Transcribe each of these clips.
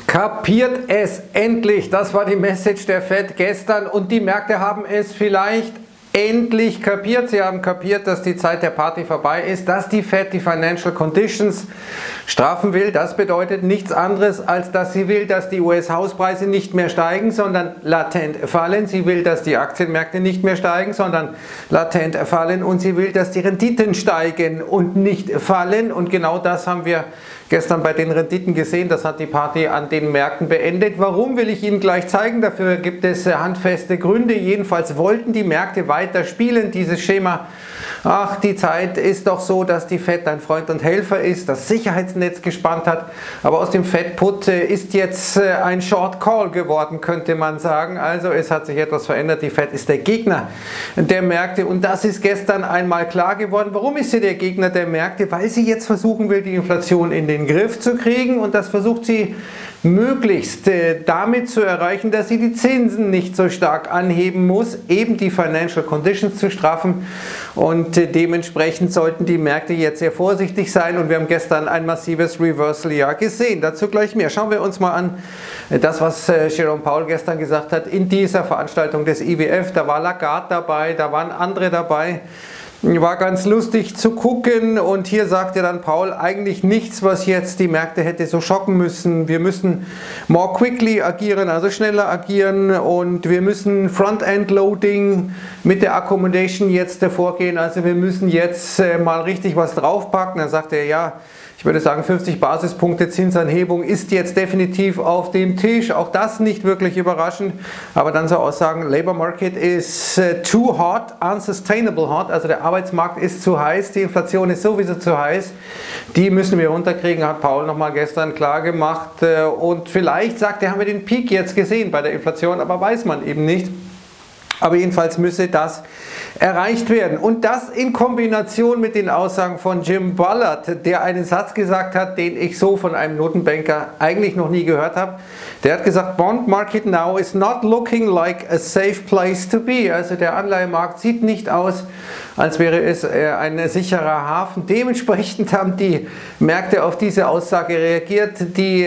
Kapiert es endlich! Das war die Message der Fed gestern und die Märkte haben es vielleicht endlich kapiert. Sie haben kapiert, dass die Zeit der Party vorbei ist, dass die Fed die Financial Conditions straffen will. Das bedeutet nichts anderes, als dass sie will, dass die US-Hauspreise nicht mehr steigen, sondern latent fallen. Sie will, dass die Aktienmärkte nicht mehr steigen, sondern latent fallen. Und sie will, dass die Renditen steigen und nicht fallen. Und genau das haben wir gestern bei den Renditen gesehen. Das hat die Party an den Märkten beendet. Warum, will ich Ihnen gleich zeigen. Dafür gibt es handfeste Gründe. Jedenfalls wollten die Märkte weiter spielen. Dieses Schema, ach, die Zeit ist doch so, dass die Fed ein Freund und Helfer ist, das Sicherheitsnetz gespannt hat. Aber aus dem Fed-Put ist jetzt ein Short Call geworden, könnte man sagen. Also es hat sich etwas verändert. Die Fed ist der Gegner der Märkte und das ist gestern einmal klar geworden. Warum ist sie der Gegner der Märkte? Weil sie jetzt versuchen will, die Inflation in den Griff zu kriegen und das versucht sie möglichst damit zu erreichen, dass sie die Zinsen nicht so stark anheben muss, eben die Financial Conditions zu straffen und dementsprechend sollten die Märkte jetzt sehr vorsichtig sein und wir haben gestern ein massives Reversal ja gesehen. Dazu gleich mehr. Schauen wir uns mal an das, was Jerome Powell gestern gesagt hat in dieser Veranstaltung des IWF. Da war Lagarde dabei, da waren andere dabei. War ganz lustig zu gucken und hier sagte dann Powell eigentlich nichts, was jetzt die Märkte hätte so schocken müssen. Wir müssen more quickly agieren, also schneller agieren und wir müssen Front-End-Loading mit der Accommodation jetzt vorgehen. Also wir müssen jetzt mal richtig was draufpacken. Dann sagte er, ja, ich würde sagen 50 Basispunkte Zinsanhebung ist jetzt definitiv auf dem Tisch. Auch das nicht wirklich überraschend. Aber dann so Aussagen, Labor Market is too hot, unsustainable hot. Also der Arbeitsmarkt ist zu heiß, die Inflation ist sowieso zu heiß. Die müssen wir runterkriegen, hat Powell nochmal gestern klar gemacht. Und vielleicht sagt er, haben wir den Peak jetzt gesehen bei der Inflation, aber weiß man eben nicht. Aber jedenfalls müsse das erreicht werden. Und das in Kombination mit den Aussagen von Jim Bullard, der einen Satz gesagt hat, den ich so von einem Notenbanker eigentlich noch nie gehört habe. Der hat gesagt, Bond market now is not looking like a safe place to be. Also der Anleihemarkt sieht nicht aus, als wäre es ein sicherer Hafen. Dementsprechend haben die Märkte auf diese Aussage reagiert. Die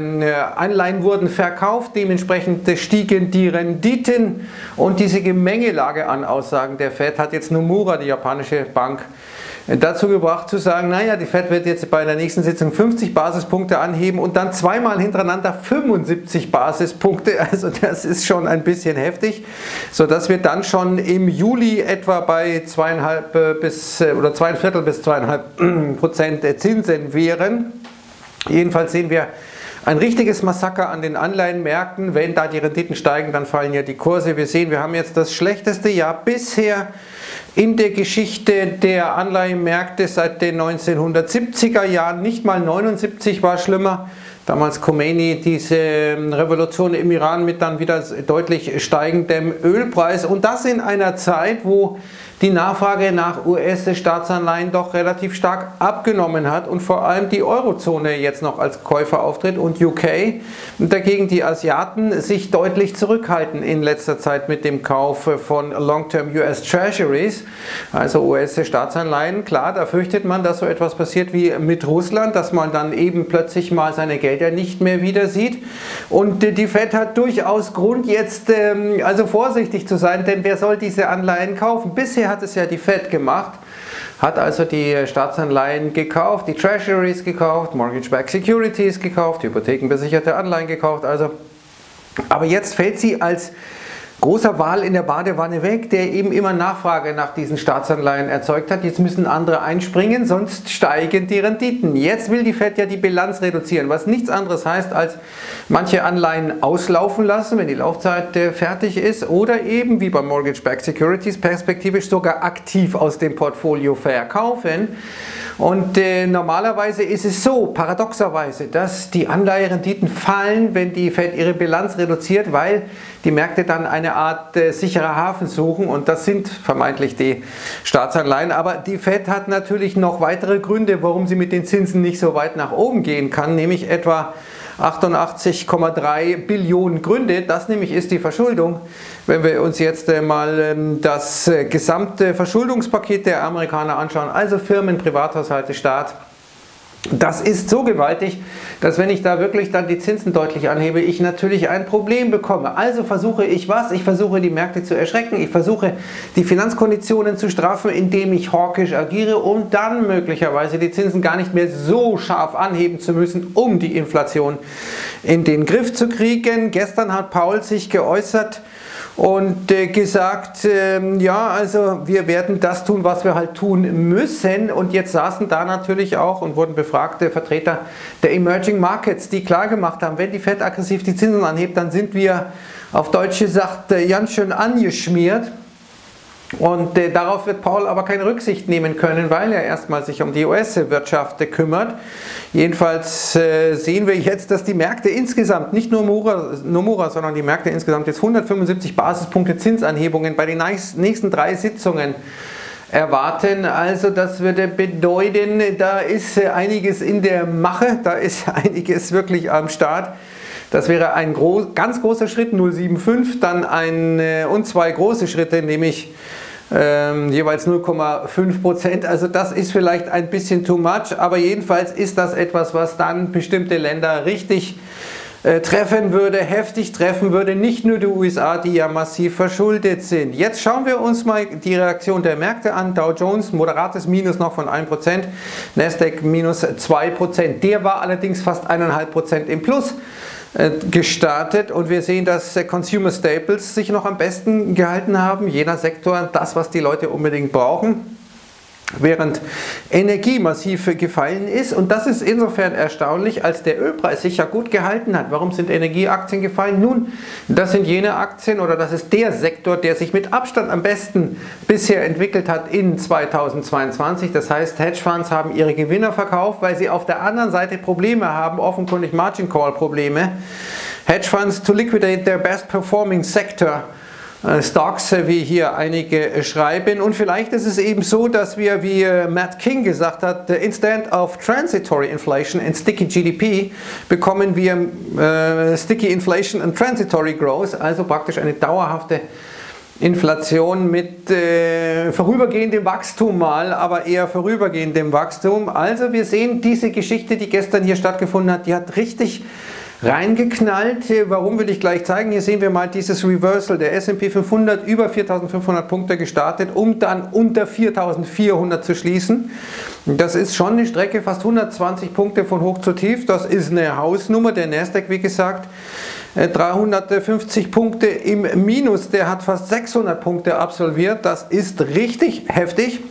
Anleihen wurden verkauft, dementsprechend stiegen die Renditen und diese Gemengelage an Aussagen der Fed hat jetzt Nomura, die japanische Bank, dazu gebracht zu sagen, naja, die Fed wird jetzt bei der nächsten Sitzung 50 Basispunkte anheben und dann zweimal hintereinander 75 Basispunkte, also das ist schon ein bisschen heftig, sodass wir dann schon im Juli etwa bei 2,25 bis 2,25% Zinsen wären. Jedenfalls sehen wir ein richtiges Massaker an den Anleihenmärkten. Wenn da die Renditen steigen, dann fallen ja die Kurse. Wir sehen, wir haben jetzt das schlechteste Jahr bisher in der Geschichte der Anleihenmärkte seit den 1970er Jahren. Nicht mal 79 war schlimmer. Damals Khomeini, diese Revolution im Iran mit dann wieder deutlich steigendem Ölpreis. Und das in einer Zeit, wo die Nachfrage nach US-Staatsanleihen doch relativ stark abgenommen hat und vor allem die Eurozone jetzt noch als Käufer auftritt und UK. Und dagegen die Asiaten sich deutlich zurückhalten in letzter Zeit mit dem Kauf von Long-Term US Treasuries, also US-Staatsanleihen. Klar, da fürchtet man, dass so etwas passiert wie mit Russland, dass man dann eben plötzlich mal seine Gelder nicht mehr wieder sieht. Und die Fed hat durchaus Grund jetzt also vorsichtig zu sein, denn wer soll diese Anleihen kaufen? Bisher hat es ja die Fed gemacht, hat also die Staatsanleihen gekauft, die Treasuries gekauft, Mortgage-Backed Securities gekauft, hypothekenbesicherte Anleihen gekauft. Also, aber jetzt fällt sie als großer Wal in der Badewanne weg, der eben immer Nachfrage nach diesen Staatsanleihen erzeugt hat. Jetzt müssen andere einspringen, sonst steigen die Renditen. Jetzt will die Fed ja die Bilanz reduzieren, was nichts anderes heißt, als manche Anleihen auslaufen lassen, wenn die Laufzeit fertig ist, oder eben wie bei Mortgage-Backed Securities perspektivisch sogar aktiv aus dem Portfolio verkaufen. Und normalerweise ist es so, paradoxerweise, dass die Anleiherenditen fallen, wenn die Fed ihre Bilanz reduziert, weil die Märkte dann eine Art sicherer Hafen suchen und das sind vermeintlich die Staatsanleihen. Aber die Fed hat natürlich noch weitere Gründe, warum sie mit den Zinsen nicht so weit nach oben gehen kann, nämlich etwa 88,3 Billionen Gründe. Das nämlich ist die Verschuldung. Wenn wir uns jetzt mal das gesamte Verschuldungspaket der Amerikaner anschauen, also Firmen, Privathaushalte, Staat, Das ist so gewaltig, dass wenn ich da wirklich dann die Zinsen deutlich anhebe, ich natürlich ein Problem bekomme. Also versuche ich was? Ich versuche die Märkte zu erschrecken, ich versuche die Finanzkonditionen zu straffen, indem ich hawkisch agiere, um dann möglicherweise die Zinsen gar nicht mehr so scharf anheben zu müssen, um die Inflation in den Griff zu kriegen. Gestern hat Powell sich geäußert und gesagt, ja, also wir werden das tun, was wir halt tun müssen. Und jetzt saßen da natürlich auch und wurden befragte Vertreter der Emerging Markets, die klargemacht haben, wenn die Fed aggressiv die Zinsen anhebt, dann sind wir auf Deutsch gesagt ganz schön angeschmiert. Und darauf wird Powell aber keine Rücksicht nehmen können, weil er erstmal sich um die US-Wirtschaft kümmert. Jedenfalls sehen wir jetzt, dass die Märkte insgesamt, nicht nur Nomura, sondern die Märkte insgesamt jetzt 175 Basispunkte Zinsanhebungen bei den nächsten 3 Sitzungen erwarten. Also das würde bedeuten, da ist einiges in der Mache, da ist einiges wirklich am Start. Das wäre ein ganz großer Schritt, 0,75, dann und 2 große Schritte, nämlich jeweils 0,5%. Also das ist vielleicht ein bisschen too much, aber jedenfalls ist das etwas, was dann bestimmte Länder richtig treffen würde, heftig treffen würde, nicht nur die USA, die ja massiv verschuldet sind. Jetzt schauen wir uns mal die Reaktion der Märkte an. Dow Jones, moderates Minus noch von 1%, Nasdaq minus 2%. Der war allerdings fast 1,5% im Plus gestartet und wir sehen, dass Consumer Staples sich noch am besten gehalten haben, jener Sektor, das, was die Leute unbedingt brauchen, während Energie massiv gefallen ist. Und das ist insofern erstaunlich, als der Ölpreis sich ja gut gehalten hat. Warum sind Energieaktien gefallen? Nun, das sind jene Aktien oder das ist der Sektor, der sich mit Abstand am besten bisher entwickelt hat in 2022. Das heißt, Hedgefonds haben ihre Gewinner verkauft, weil sie auf der anderen Seite Probleme haben, offenkundig Margin Call Probleme. Hedgefonds to liquidate their best performing sector. Stocks, wie hier einige schreiben. Und vielleicht ist es eben so, dass wir, wie Matt King gesagt hat, instead of transitory inflation and sticky GDP, bekommen wir sticky inflation and transitory growth, also praktisch eine dauerhafte Inflation mit vorübergehendem Wachstum mal, aber eher vorübergehendem Wachstum. Also wir sehen diese Geschichte, die gestern hier stattgefunden hat, die hat richtig reingeknallt. Warum will ich gleich zeigen? Hier sehen wir mal dieses Reversal der S&P 500 über 4.500 Punkte gestartet, um dann unter 4.400 zu schließen. Das ist schon eine Strecke, fast 120 Punkte von hoch zu tief. Das ist eine Hausnummer. Der Nasdaq, wie gesagt, 350 Punkte im Minus. Der hat fast 600 Punkte absolviert. Das ist richtig heftig,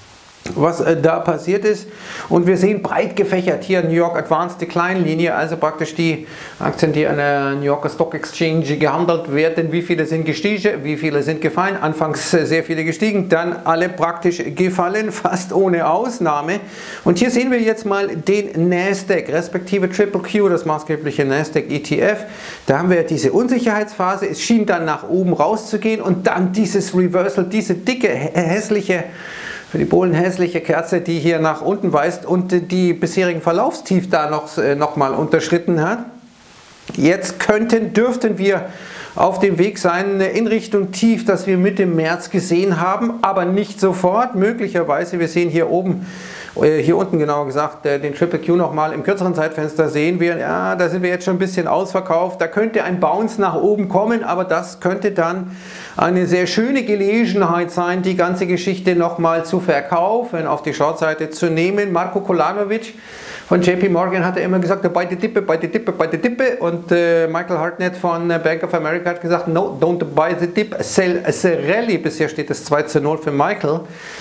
was da passiert ist. Und wir sehen breit gefächert hier New York Advanced Decline Linie, also praktisch die Aktien, die an der New Yorker Stock Exchange gehandelt werden. Wie viele sind gestiegen, wie viele sind gefallen? Anfangs sehr viele gestiegen, dann alle praktisch gefallen, fast ohne Ausnahme. Und hier sehen wir jetzt mal den Nasdaq, respektive Triple Q, das maßgebliche Nasdaq ETF. Da haben wir diese Unsicherheitsphase, es schien dann nach oben rauszugehen und dann dieses Reversal, diese dicke, hässliche, für die Polen hässliche Kerze, die hier nach unten weist und die bisherigen Verlaufstief da noch mal unterschritten hat. Jetzt dürften wir auf dem Weg sein in Richtung Tief, das wir Mitte März gesehen haben, aber nicht sofort. Möglicherweise, wir sehen hier oben, hier unten genauer gesagt, den Triple Q nochmal im kürzeren Zeitfenster sehen wir, ja, da sind wir jetzt schon ein bisschen ausverkauft. Da könnte ein Bounce nach oben kommen, aber das könnte dann eine sehr schöne Gelegenheit sein, die ganze Geschichte nochmal zu verkaufen, auf die Shortseite zu nehmen. Marko Kolanovic von JP Morgan hat immer gesagt, bei die Dippe, bei die Dippe, bei die Dippe. Und Michael Hartnett von Bank of America hat gesagt, no, don't buy the dip, sell the rally. Bisher steht es 2:0 für Michael.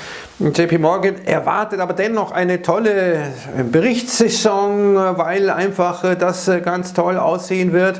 JP Morgan erwartet aber dennoch eine tolle Berichtssaison, weil einfach das ganz toll aussehen wird,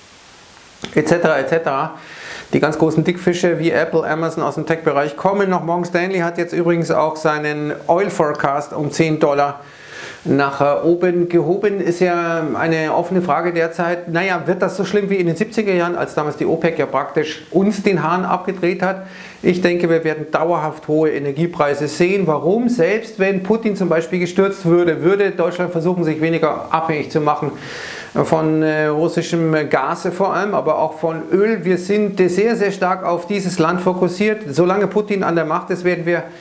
etc. etc. Die ganz großen Dickfische wie Apple, Amazon aus dem Tech-Bereich kommen noch. Morgan Stanley hat jetzt übrigens auch seinen Oil Forecast um $10 nach oben gehoben. Ist ja eine offene Frage derzeit. Naja, wird das so schlimm wie in den 70er Jahren, als damals die OPEC ja praktisch uns den Hahn abgedreht hat? Ich denke, wir werden dauerhaft hohe Energiepreise sehen. Warum? Selbst wenn Putin zum Beispiel gestürzt würde, würde Deutschland versuchen, sich weniger abhängig zu machen von russischem Gas vor allem, aber auch von Öl. Wir sind sehr, sehr stark auf dieses Land fokussiert. Solange Putin an der Macht ist, werden wir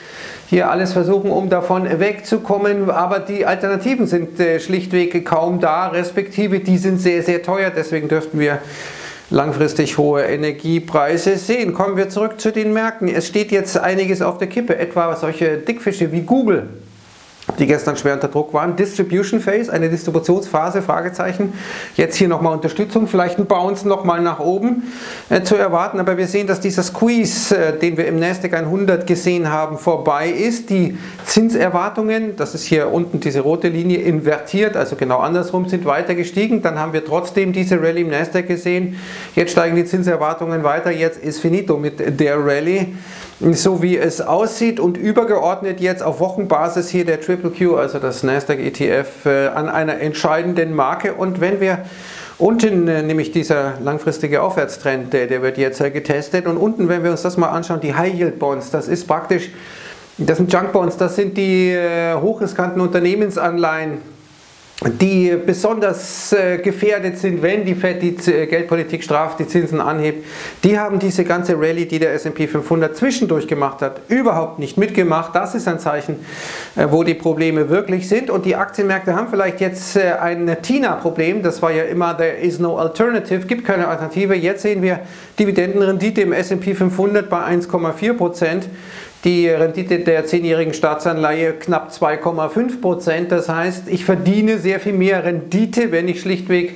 hier alles versuchen, um davon wegzukommen, aber die Alternativen sind schlichtweg kaum da, respektive die sind sehr, sehr teuer, deswegen dürften wir langfristig hohe Energiepreise sehen. Kommen wir zurück zu den Märkten. Es steht jetzt einiges auf der Kippe, etwa solche Dickfische wie Google, die gestern schwer unter Druck waren. Distribution Phase, eine Distributionsphase, Fragezeichen. Jetzt hier nochmal Unterstützung, vielleicht ein Bounce nochmal nach oben zu erwarten. Aber wir sehen, dass dieser Squeeze, den wir im Nasdaq 100 gesehen haben, vorbei ist. Die Zinserwartungen, das ist hier unten diese rote Linie, invertiert, also genau andersrum, sind weiter gestiegen. Dann haben wir trotzdem diese Rallye im Nasdaq gesehen. Jetzt steigen die Zinserwartungen weiter. Jetzt ist finito mit der Rallye, so wie es aussieht, und übergeordnet jetzt auf Wochenbasis hier der Triple Q, also das Nasdaq ETF, an einer entscheidenden Marke. Und wenn wir unten, nämlich dieser langfristige Aufwärtstrend, der wird jetzt getestet, und unten, wenn wir uns das mal anschauen, die High Yield Bonds, das ist praktisch, das sind Junk Bonds, das sind die hochriskanten Unternehmensanleihen, die besonders gefährdet sind, wenn die Fed die Geldpolitik straft, die Zinsen anhebt. Die haben diese ganze Rallye, die der S&P 500 zwischendurch gemacht hat, überhaupt nicht mitgemacht. Das ist ein Zeichen, wo die Probleme wirklich sind. Und die Aktienmärkte haben vielleicht jetzt ein TINA-Problem. Das war ja immer, there is no alternative, gibt keine Alternative. Jetzt sehen wir Dividendenrendite im S&P 500 bei 1,4%. Die Rendite der 10-jährigen Staatsanleihe knapp 2,5%. Das heißt, ich verdiene sehr viel mehr Rendite, wenn ich schlichtweg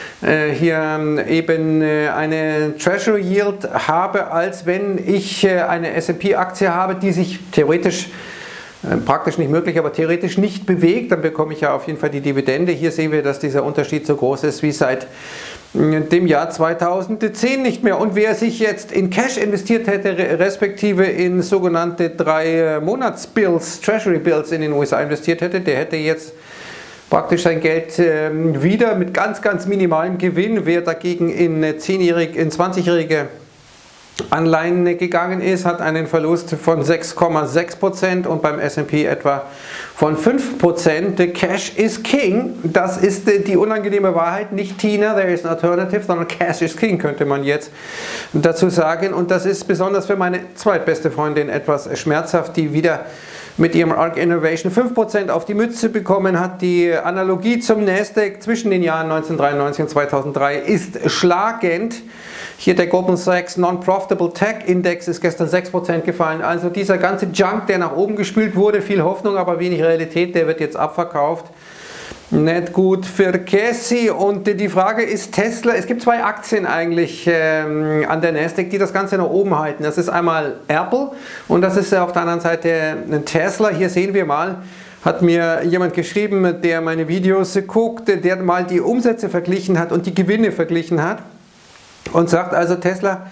hier eben eine Treasury Yield habe, als wenn ich eine S&P-Aktie habe, die sich theoretisch, praktisch nicht möglich, aber theoretisch nicht bewegt. Dann bekomme ich ja auf jeden Fall die Dividende. Hier sehen wir, dass dieser Unterschied so groß ist wie seit dem Jahr 2010 nicht mehr. Und wer sich jetzt in Cash investiert hätte, respektive in sogenannte 3-Monats-Bills, Treasury Bills in den USA investiert hätte, der hätte jetzt praktisch sein Geld wieder mit ganz, ganz minimalem Gewinn. Wer dagegen in 20-jährige Anleihen gegangen ist, hat einen Verlust von 6,6% und beim S&P etwa von 5%. Cash is King, das ist die unangenehme Wahrheit, nicht TINA, there is an alternative, sondern Cash is King, könnte man jetzt dazu sagen. Und das ist besonders für meine zweitbeste Freundin etwas schmerzhaft, die wieder mit ihrem ARK Innovation 5% auf die Mütze bekommen hat. Die Analogie zum Nasdaq zwischen den Jahren 1993 und 2003 ist schlagend. Hier der Goldman Sachs Non-Profitable Tech Index ist gestern 6% gefallen. Also dieser ganze Junk, der nach oben gespült wurde, viel Hoffnung, aber wenig Realität, der wird jetzt abverkauft. Nicht gut für Cassie. Und die Frage ist Tesla. Es gibt zwei Aktien eigentlich an der Nasdaq, die das Ganze nach oben halten. Das ist einmal Apple und das ist auf der anderen Seite Tesla. Hier sehen wir mal, hat mir jemand geschrieben, der meine Videos guckt, der mal die Umsätze verglichen hat und die Gewinne verglichen hat. Und sagt also, Tesla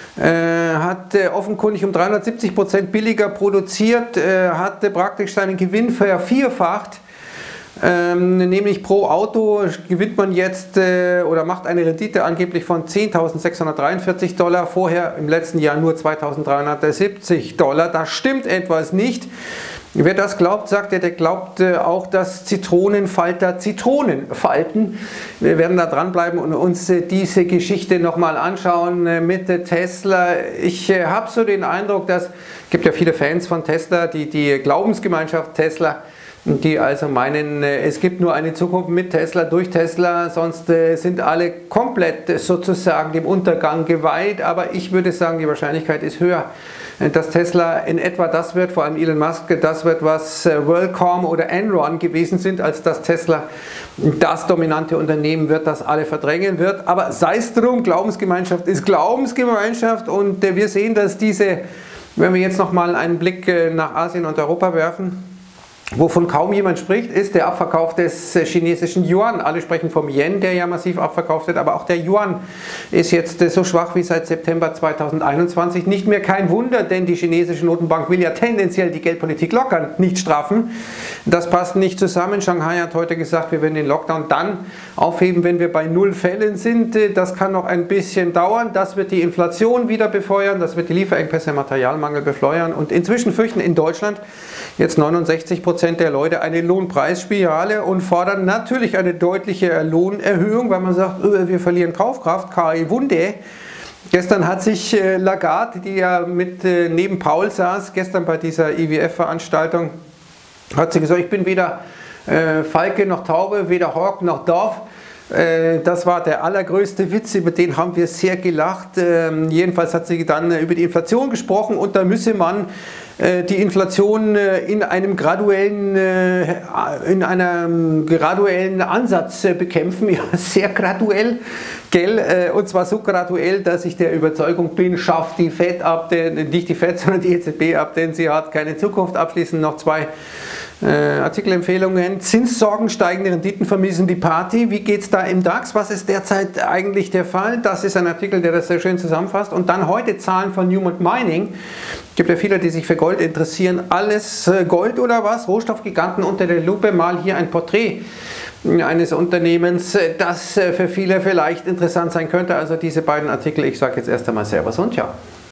hat offenkundig um 370% billiger produziert, hat praktisch seinen Gewinn vervierfacht, nämlich pro Auto gewinnt man jetzt oder macht eine Rendite angeblich von $10.643, vorher im letzten Jahr nur $2.370. Das stimmt etwas nicht. Wer das glaubt, sagt er, der glaubt auch, dass Zitronenfalter Zitronen falten. Wir werden da dranbleiben und uns diese Geschichte nochmal anschauen mit Tesla. Ich habe so den Eindruck, dass es gibt ja viele Fans von Tesla, die Glaubensgemeinschaft Tesla, die also meinen, es gibt nur eine Zukunft mit Tesla, durch Tesla, sonst sind alle komplett sozusagen dem Untergang geweiht. Aber ich würde sagen, die Wahrscheinlichkeit ist höher, dass Tesla in etwa das wird, vor allem Elon Musk, das wird, was WorldCom oder Enron gewesen sind, als dass Tesla das dominante Unternehmen wird, das alle verdrängen wird. Aber sei es drum, Glaubensgemeinschaft ist Glaubensgemeinschaft und wir sehen, dass diese, wenn wir jetzt nochmal einen Blick nach Asien und Europa werfen, wovon kaum jemand spricht, ist der Abverkauf des chinesischen Yuan. Alle sprechen vom Yen, der ja massiv abverkauft wird, aber auch der Yuan ist jetzt so schwach wie seit September 2021. Nicht mehr, kein Wunder, denn die chinesische Notenbank will ja tendenziell die Geldpolitik lockern, nicht straffen. Das passt nicht zusammen. Shanghai hat heute gesagt, wir werden den Lockdown dann aufheben, wenn wir bei 0 Fällen sind. Das kann noch ein bisschen dauern. Das wird die Inflation wieder befeuern, das wird die Lieferengpässe, Materialmangel befeuern. Und inzwischen fürchten in Deutschland jetzt 69% der Leute eine Lohnpreisspirale und fordern natürlich eine deutliche Lohnerhöhung, weil man sagt, wir verlieren Kaufkraft, kein Wunder. Gestern hat sich Lagarde, die ja neben Paul saß, gestern bei dieser IWF-Veranstaltung, hat sie gesagt, ich bin weder Falke noch Taube, weder Hawk noch Dove. Das war der allergrößte Witz, über den haben wir sehr gelacht. Jedenfalls hat sie dann über die Inflation gesprochen und da müsse man die Inflation in einem graduellen Ansatz bekämpfen, ja, sehr graduell, gell? Und zwar so graduell, dass ich der Überzeugung bin, schafft die Fed ab, nicht die Fed, sondern die EZB ab, denn sie hat keine Zukunft. Abschließend noch zwei Artikelempfehlungen. Zinssorgen, steigende Renditen vermiesen die Party. Wie geht es da im DAX? Was ist derzeit eigentlich der Fall? Das ist ein Artikel, der das sehr schön zusammenfasst. Und dann heute Zahlen von Newmont Mining. Es gibt ja viele, die sich für Gold interessieren. Alles Gold oder was? Rohstoffgiganten unter der Lupe. Mal hier ein Porträt eines Unternehmens, das für viele vielleicht interessant sein könnte. Also diese beiden Artikel. Ich sage jetzt erst einmal Servus und Ciao.